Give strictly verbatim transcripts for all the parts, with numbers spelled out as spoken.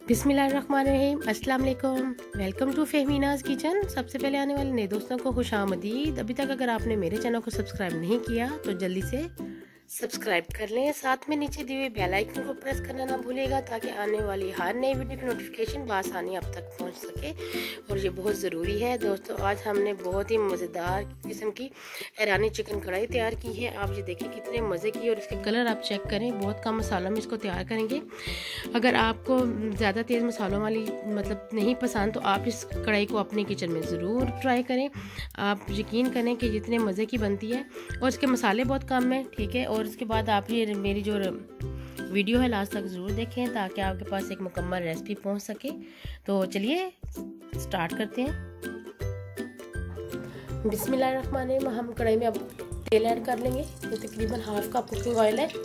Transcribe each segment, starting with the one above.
बिस्मिल्लाहिर्रहमानिर्रहीम, अस्सलाम वालेकुम। Welcome to Fahminaz kitchen. सबसे पहले आने वाले नए दोस्तों को खुशामदीद। अभी तक अगर आपने मेरे चैनल को सब्सक्राइब नहीं किया तो जल्दी से सब्सक्राइब कर लें। साथ में नीचे दिए हुए बेल आइकन को प्रेस करना ना भूलिएगा ताकि आने वाली हर नई वीडियो की नोटिफिकेशन बआसानी आप तक पहुंच सके, और ये बहुत ज़रूरी है। दोस्तों, आज हमने बहुत ही मज़ेदार किस्म की ईरानी चिकन कढ़ाई तैयार की है। आप ये देखिए कितने मज़े की, और इसके कलर आप चेक करें। बहुत कम मसालों में इसको तैयार करेंगे। अगर आपको ज़्यादा तेज़ मसालों वाली मतलब नहीं पसंद तो आप इस कढ़ाई को अपने किचन में ज़रूर ट्राई करें। आप यकीन करें कि जितने मज़े की बनती है, और इसके मसाले बहुत कम हैं, ठीक है। और उसके बाद आप ये मेरी जो वीडियो है लास्ट तक ज़रूर देखें ताकि आपके पास एक मुकम्मल रेसिपी पहुंच सके। तो चलिए स्टार्ट करते हैं। बिस्मिल्लाहिर्रहमानिर्रहीम। हम कढ़ाई में अब तेल ऐड कर लेंगे। ये तकरीबन हाफ कप कुकिंग ऑयल है।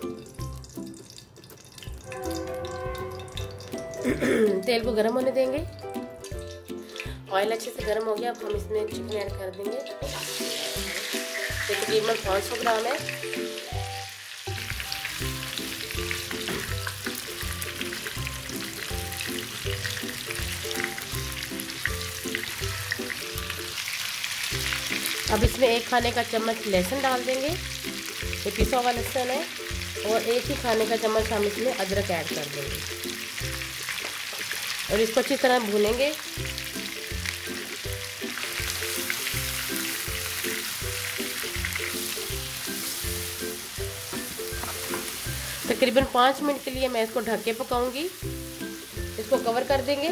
तेल को गर्म होने देंगे। ऑयल अच्छे से गर्म हो गया। अब हम इसमें चिकन ऐड कर देंगे। ये तकरीबन पाँच सौ ग्राम है। अब इसमें एक खाने का चम्मच लहसुन डाल देंगे। ये पिसा हुआ लहसुन है। और एक ही खाने का चम्मच हम इसमें अदरक ऐड कर देंगे, और इसको अच्छी तरह भूनेंगे। तकरीबन पाँच मिनट के लिए मैं इसको ढक के पकाऊंगी। इसको कवर कर देंगे।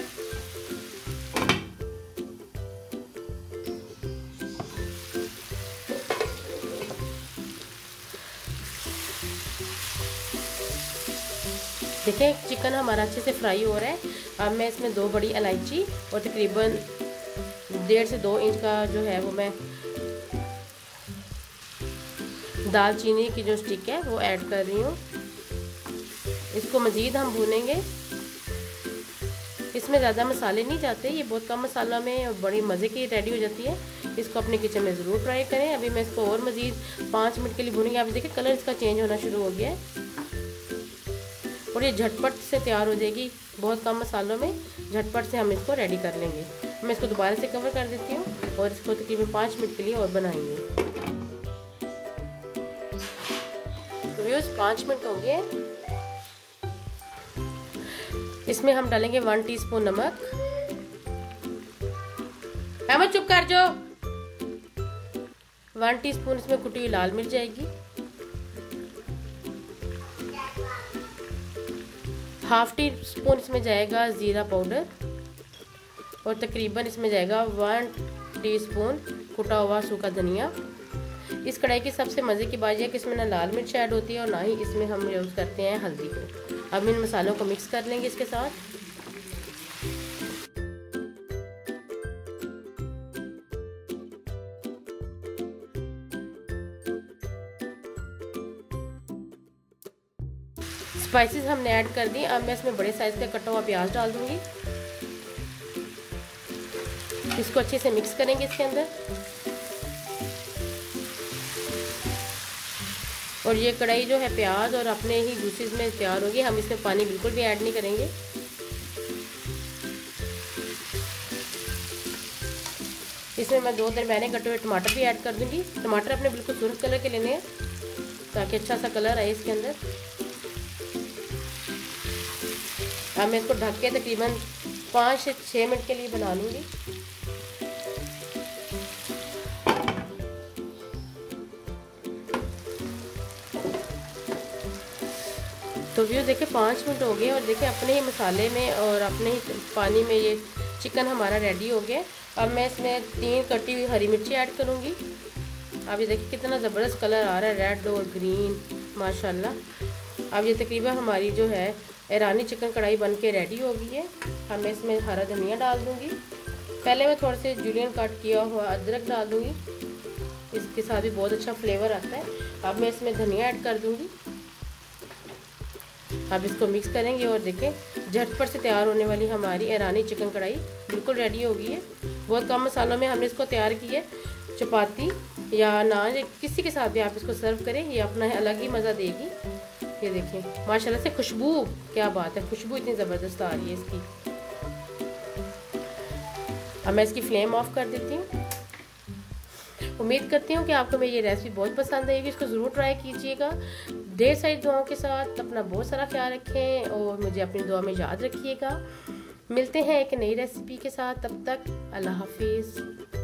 देखिए चिकन हमारा अच्छे से फ्राई हो रहा है। अब मैं इसमें दो बड़ी इलायची और तकरीबन डेढ़ से दो इंच का जो है वो मैं दालचीनी की जो स्टिक है वो ऐड कर रही हूँ। इसको मज़ीद हम भूनेंगे। इसमें ज़्यादा मसाले नहीं जाते, ये बहुत कम मसालों में बड़ी मज़े की रेडी हो जाती है। इसको अपने किचन में ज़रूर ट्राई करें। अभी मैं इसको और मज़ीद पाँच मिनट के लिए भूनेंगे। आप देखिए कलर इसका चेंज होना शुरू हो गया है, और ये झटपट से तैयार हो जाएगी। बहुत कम मसालों में झटपट से हम इसको रेडी कर लेंगे। मैं इसको दोबारा से कवर कर देती हूँ और इसको तकरीबन पाँच मिनट के लिए और बनाएंगे। तो व्यूअर्स, पाँच मिनट हो गए। इसमें हम डालेंगे वन टीस्पून नमक। अहमद चुप कर जो। वन टीस्पून इसमें कुटी हुई लाल मिर्च जाएगी। हाफ टी स्पून इसमें जाएगा ज़ीरा पाउडर, और तकरीबन इसमें जाएगा वन टीस्पून कुटा हुआ सूखा धनिया। इस कढ़ाई की सबसे मज़े की बात यह है कि इसमें ना लाल मिर्च ऐड होती है और ना ही इसमें हम यूज़ करते हैं हल्दी को। अब इन मसालों को मिक्स कर लेंगे इसके साथ। स्पाइसेस हमने ऐड कर दी। अब मैं इसमें बड़े साइज का कटा हुआ प्याज डाल दूंगी। इसको अच्छे से मिक्स करेंगे इसके अंदर। और ये कढ़ाई जो है प्याज और अपने ही जूसेस में तैयार होगी। हम इसमें पानी बिल्कुल भी ऐड नहीं करेंगे। इसमें मैं दो दरमियाने कटे हुए टमाटर भी ऐड कर दूंगी। टमाटर अपने बिल्कुल सुर्ख कलर के लेने हैं ताकि अच्छा सा कलर आए इसके अंदर। अब मैं इसको ढक के तकरीबन पाँच से छः मिनट के लिए बना लूँगी। तो व्यू देखिए पाँच मिनट हो गए, और देखिए अपने ही मसाले में और अपने ही पानी में ये चिकन हमारा रेडी हो गया। अब मैं इसमें तीन कटी हुई हरी मिर्ची ऐड करूँगी। अब ये देखिए कितना ज़बरदस्त कलर आ रहा है, रेड और ग्रीन, माशाल्लाह। अब ये तकरीबन हमारी जो है ईरानी चिकन कढ़ाई बन के रेडी हो गई है। अब मैं इसमें हरा धनिया डाल दूँगी। पहले मैं थोड़े से जूलियन कट किया हुआ अदरक डाल दूँगी, इसके साथ भी बहुत अच्छा फ्लेवर आता है। अब मैं इसमें धनिया ऐड कर दूँगी। अब इसको मिक्स करेंगे, और देखें झटपट से तैयार होने वाली हमारी ईरानी चिकन कढ़ाई बिल्कुल रेडी हो गई है। बहुत कम मसालों में हमने इसको तैयार की है। चपाती या नान किसी के साथ भी आप इसको सर्व करें, ये अपना अलग ही मज़ा देगी। ये देखिए माशाल्लाह से खुशबू, क्या बात है, खुशबू इतनी ज़बरदस्त आ रही है इसकी। अब मैं इसकी फ्लेम ऑफ कर देती हूँ। उम्मीद करती हूँ कि आपको मेरी ये रेसिपी बहुत पसंद आएगी। इसको ज़रूर ट्राई कीजिएगा। ढेर सारी दुआओं के साथ अपना बहुत सारा ख्याल रखें और मुझे अपनी दुआ में याद रखिएगा। मिलते हैं एक नई रेसिपी के साथ, तब तक अल्लाह हाफिज़।